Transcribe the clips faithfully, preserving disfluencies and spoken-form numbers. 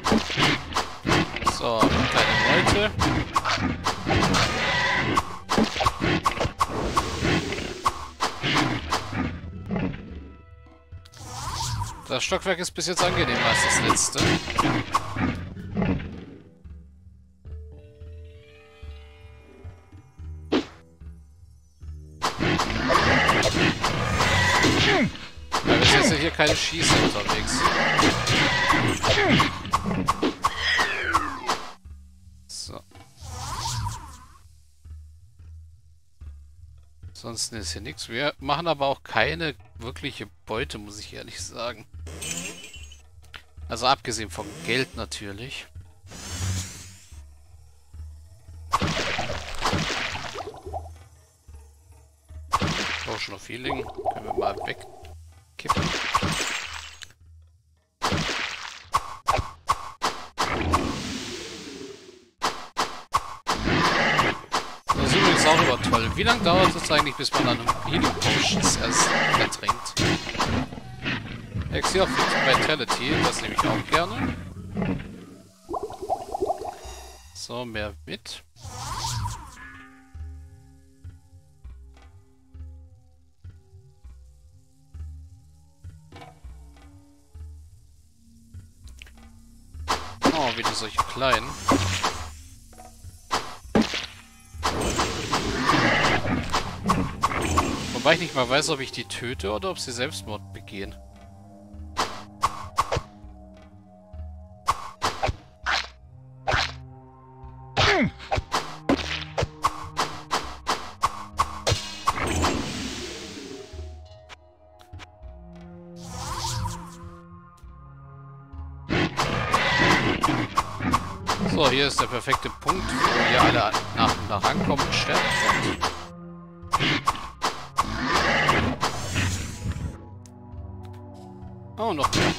So, kleine Leute. Das Stockwerk ist bis jetzt angenehmer als das letzte. Ja, bis jetzt sind hier keine Schießer unterwegs. So. Ansonsten ist hier nichts. Wir machen aber auch keine wirkliche Beute, muss ich ehrlich sagen. Also abgesehen vom Geld natürlich. Potion of Healing. Können wir mal wegkippen. Das ist übrigens auch immer toll. Wie lange dauert es eigentlich, bis man dann Healing Potions erst ertrinkt? Exil of Vitality, das nehme ich auch gerne. So, mehr mit. Oh, wieder solche kleinen. Wobei ich nicht mal weiß, ob ich die töte oder ob sie Selbstmord begehen. So, hier ist der perfekte Punkt, wo hier alle nach und nach ankommen und sterben können. Oh, noch mehr.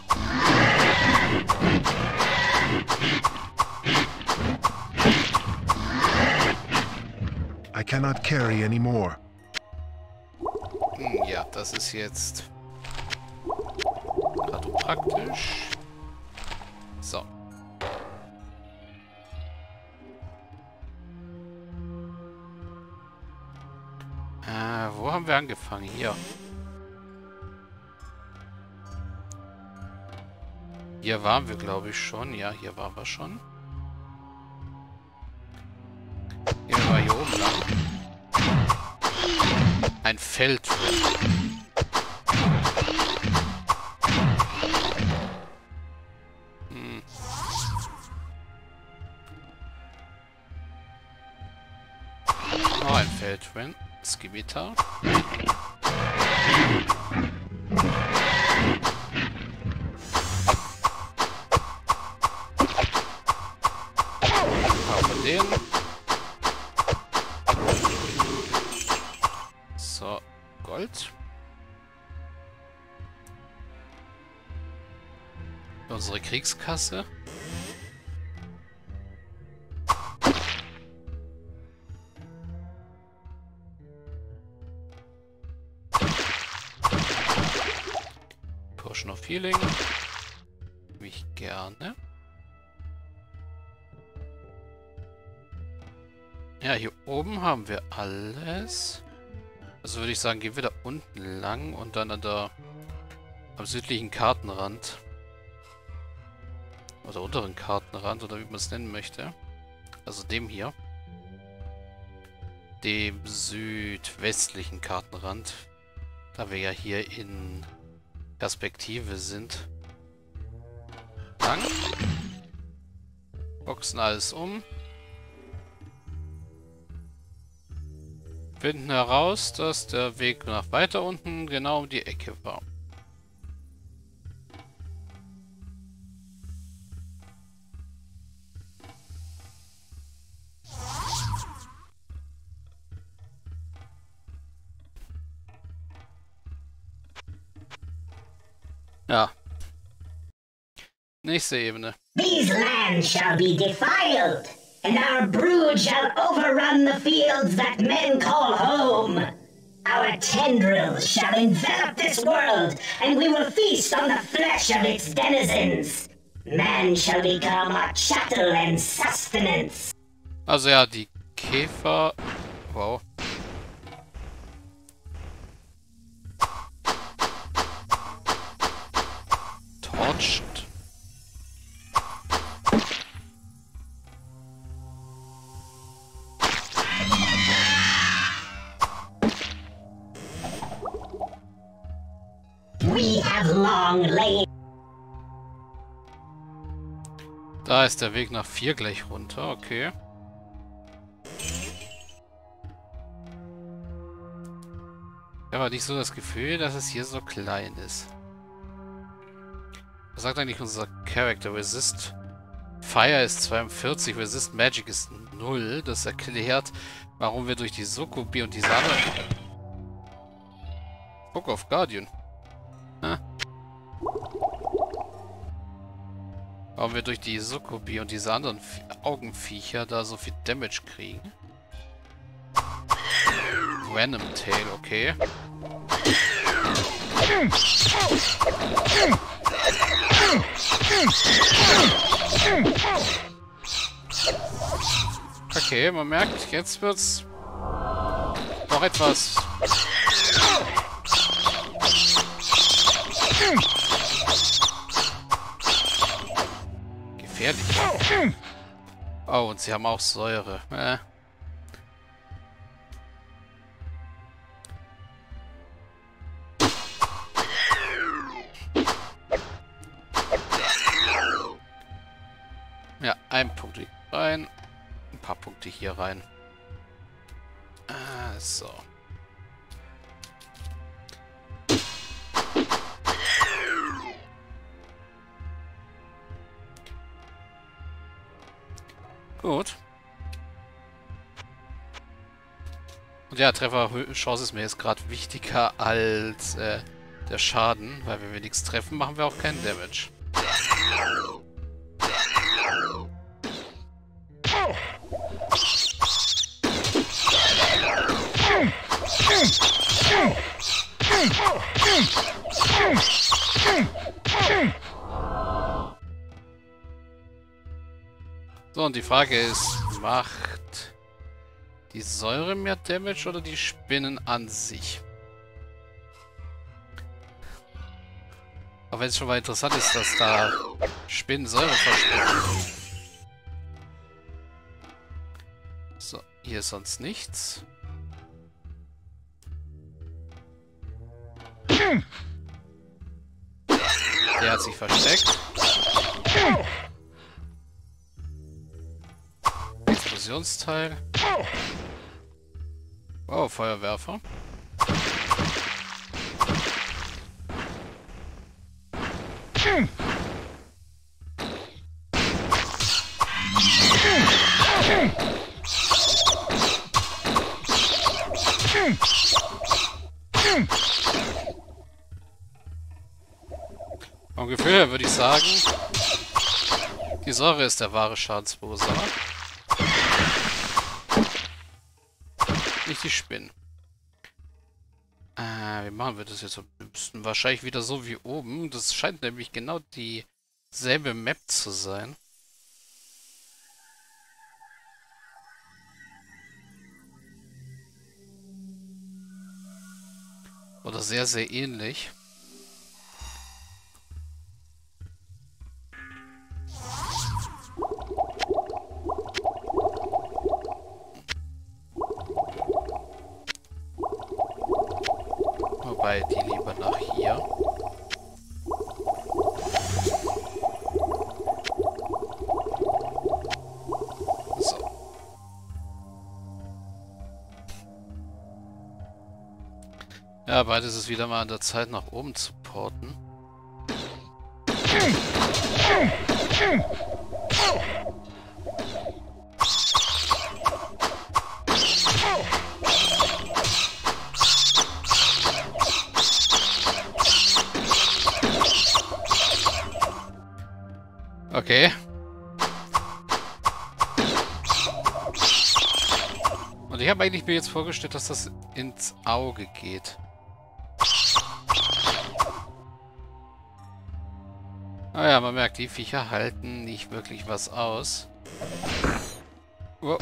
I cannot carry anymore. Hm, ja, das ist jetzt gerade praktisch. So. Äh, wo haben wir angefangen? Hier. Hier waren wir, glaube ich, schon. Ja, hier waren wir schon. Hier war hier oben lang. Ein Feld. Hm. Oh, ein Feldwind. Skimitar. Von denen. So, Gold. Unsere Kriegskasse. Potion of Healing. Mich gerne. Ja, hier oben haben wir alles. Also würde ich sagen, gehen wir da unten lang und dann an der am südlichen Kartenrand. Oder unteren Kartenrand, oder wie man es nennen möchte. Also dem hier. Dem südwestlichen Kartenrand. Da wir ja hier in Perspektive sind. Lang. Boxen alles um. Finden heraus, dass der Weg nach weiter unten genau um die Ecke war. Ja. Nächste Ebene. These lands shall be defiled, and our brood shall overrun the fields that men call home. Our tendrils shall envelop this world, and we will feast on the flesh of its denizens. Man shall become our chattel and sustenance. Also ja, die Käfer... Wow. Torched. We have long lain. Da ist der Weg nach vier gleich runter, okay. Ich habe aber nicht so das Gefühl, dass es hier so klein ist. Was sagt eigentlich unser Character? Resist Fire ist zweiundvierzig, Resist Magic ist null. Das erklärt, warum wir durch die Succubi und die Sahne... Book of Guardian. Hä? Warum wir durch die Succubi und diese anderen Augenviecher da so viel Damage kriegen. Venom Tail, okay. Okay, man merkt, jetzt wird's noch etwas... gefährlich. Oh, und sie haben auch Säure. Äh. Ja, ein Punkt hier rein. Ein paar Punkte hier rein. Ah, so. Gut. Und ja, Trefferchance ist mir jetzt gerade wichtiger als äh, der Schaden, weil wenn wir nichts treffen, machen wir auch keinen Damage. So, und die Frage ist, macht die Säure mehr Damage oder die Spinnen an sich? Auch wenn es schon mal interessant ist, dass da Spinnen Säure versprechen. So, hier ist sonst nichts. Der hat sich versteckt. Explosionsteil. Oh, Feuerwerfer. Vom Gefühl her würde ich sagen, die Säure ist der wahre Schadensverursacher. Nicht die Spinnen. Äh, wie machen wir das jetzt am liebsten? Wahrscheinlich wieder so wie oben. Das scheint nämlich genau dieselbe Map zu sein. Oder sehr, sehr ähnlich. Wobei, die lieber nach hier. So. Ja, beides ist wieder mal an der Zeit, nach oben zu porten. Okay. Und ich habe eigentlich mir jetzt vorgestellt, dass das ins Auge geht. Ah ja, man merkt, die Viecher halten nicht wirklich was aus. Oh.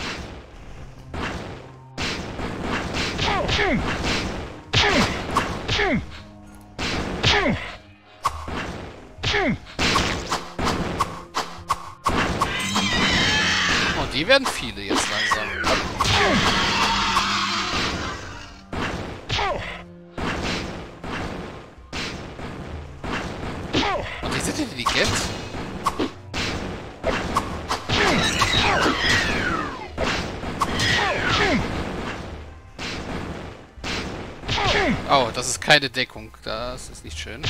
Und die werden viele jetzt langsam. Und die sind intelligent. Oh, das ist keine Deckung. Das ist nicht schön.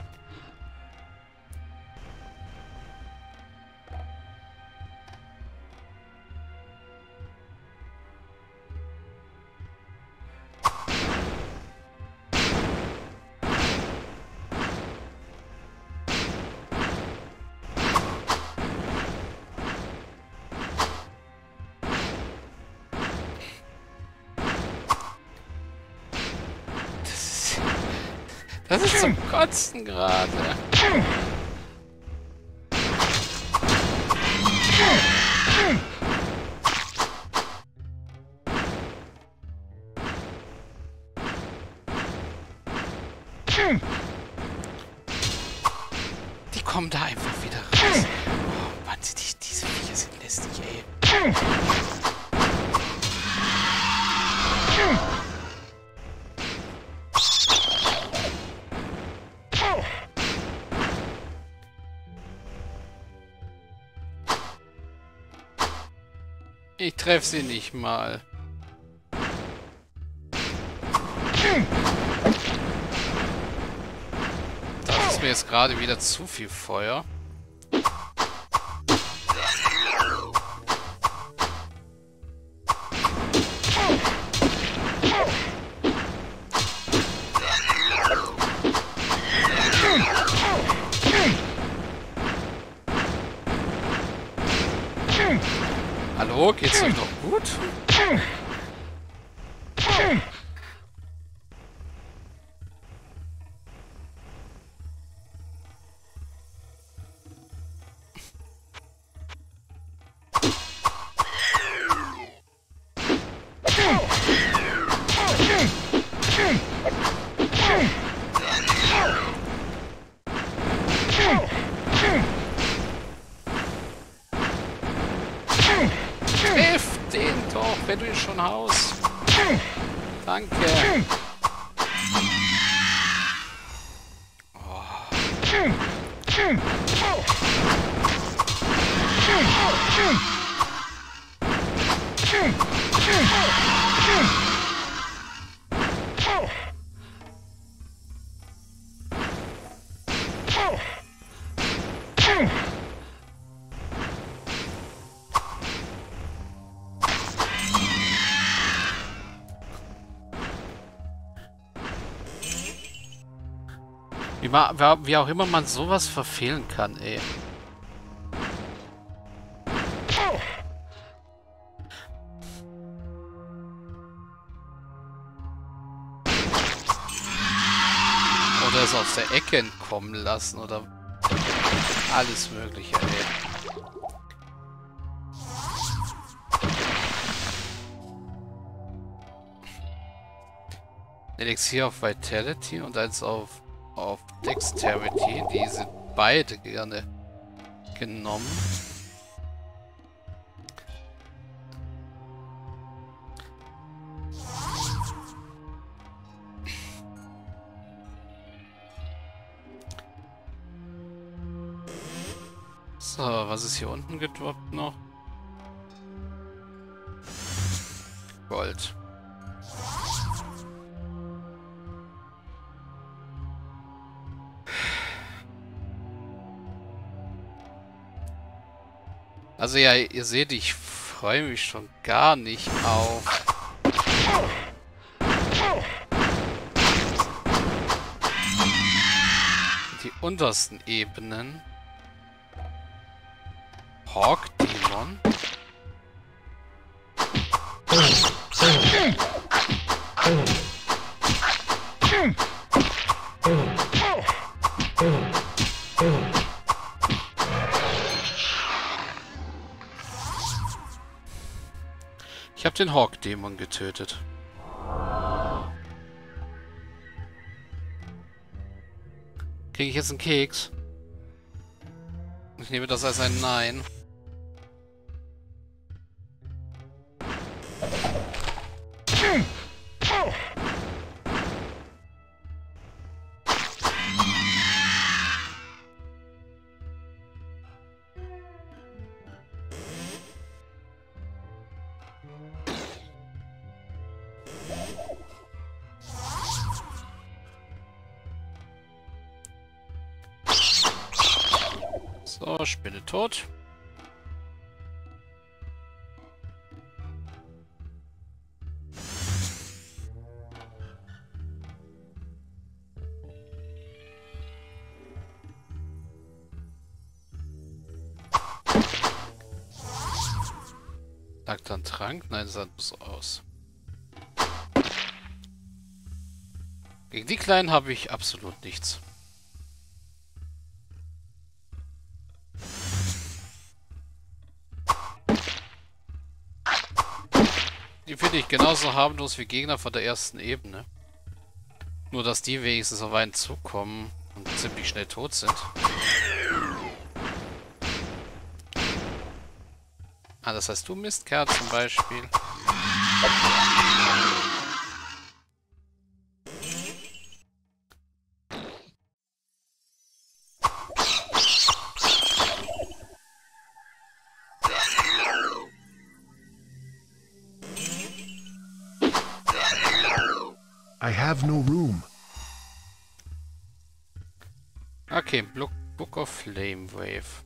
Das ist zum Kotzen gerade. Die kommen da einfach wieder raus. Oh Mann, die, diese Viecher sind lästig, ey. Ich treffe sie nicht mal. Das ist mir jetzt gerade wieder zu viel Feuer. Hallo, geht's euch noch gut? Triff den doch, wenn du ihn schon haust. Danke. Oh. Wie, ma, wie auch immer man sowas verfehlen kann, ey. Oder es aus der Ecke entkommen lassen oder alles Mögliche, ey. Elixier auf Vitality und eins auf auf Dexterity, die sind beide gerne genommen. So, was ist hier unten gedroppt noch? Gold. Also ja, ihr seht, ich freue mich schon gar nicht auf die untersten Ebenen. Hawk Demon. Ich habe den Hawk-Dämon getötet. Kriege ich jetzt einen Keks? Ich nehme das als ein Nein. So, Spinne tot. Lag da ein Trank? Nein, das sah so aus. Gegen die Kleinen habe ich absolut nichts. Die finde ich genauso harmlos wie Gegner von der ersten Ebene. Nur, dass die wenigstens auf einen Zug kommen und ziemlich schnell tot sind. Ah, das heißt du Mistkerl zum Beispiel. I have no room. Okay, Book, Book of Flame Wave.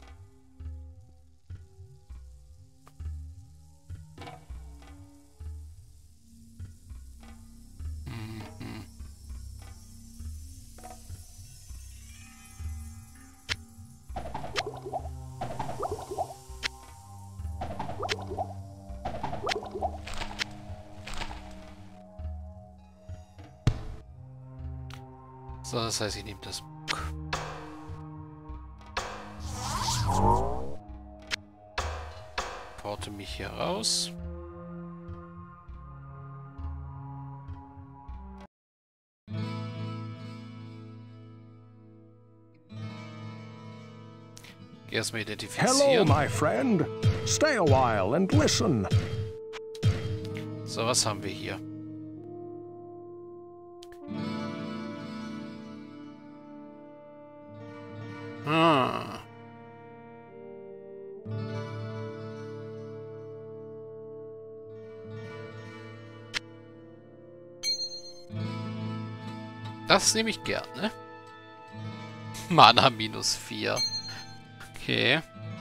Mhm. So, das heißt, ich nehme das Buch. Porte mich hier raus. Geh erstmal identifizieren. Hello, my friend. Stay a while and listen. So, was haben wir hier? Ah. Das nehme ich gerne. Mana minus vier. Okay.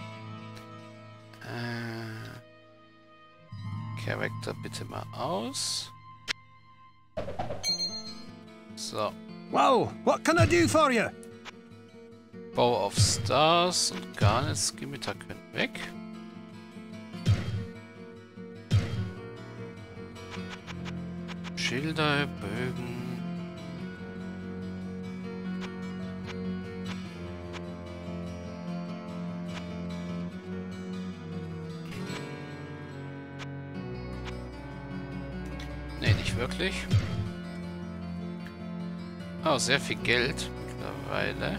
Äh. Charakter bitte mal aus. So. Well, what can I do for you? Bow of Stars und Garnets Gewitter können weg. Schilder, Bögen. Nee, nicht wirklich. Oh, sehr viel Geld mittlerweile.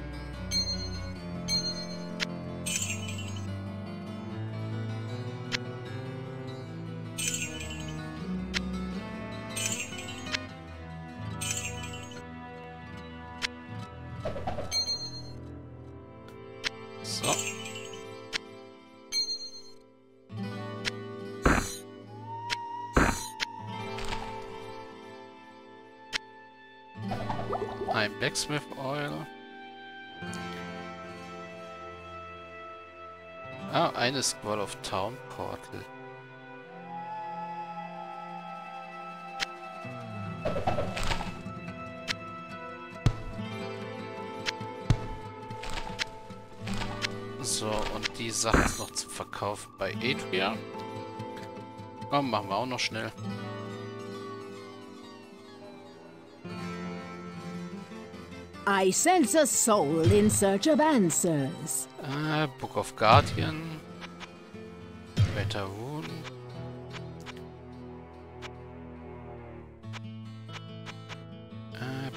So. Ein Blacksmith Oil. Ah, eine Squall of Town Portal. So, und die Sache ist noch zum Verkaufen bei Adria. Komm, machen wir auch noch schnell. I sense a soul in search of answers. Ah, Book of Guardian. Better Rune.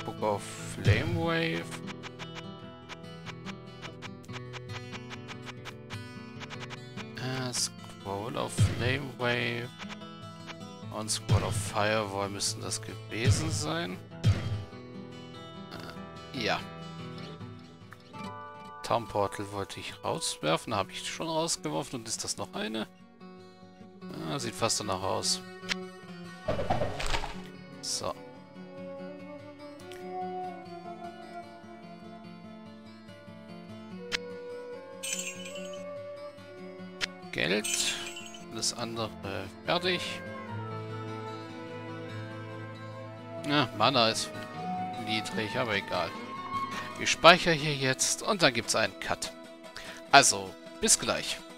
Book of Flame Wave. Äh, Scroll of Flame Wave. Und Scroll of Firewall müssten das gewesen sein. Äh, ja. Town Portal wollte ich rauswerfen. Habe ich schon rausgeworfen. Und ist das noch eine? Ah, sieht fast danach aus. So. Geld. Alles andere fertig. Ja, Mana ist niedrig, aber egal. Ich speichere hier jetzt und dann gibt es einen Cut. Also, bis gleich.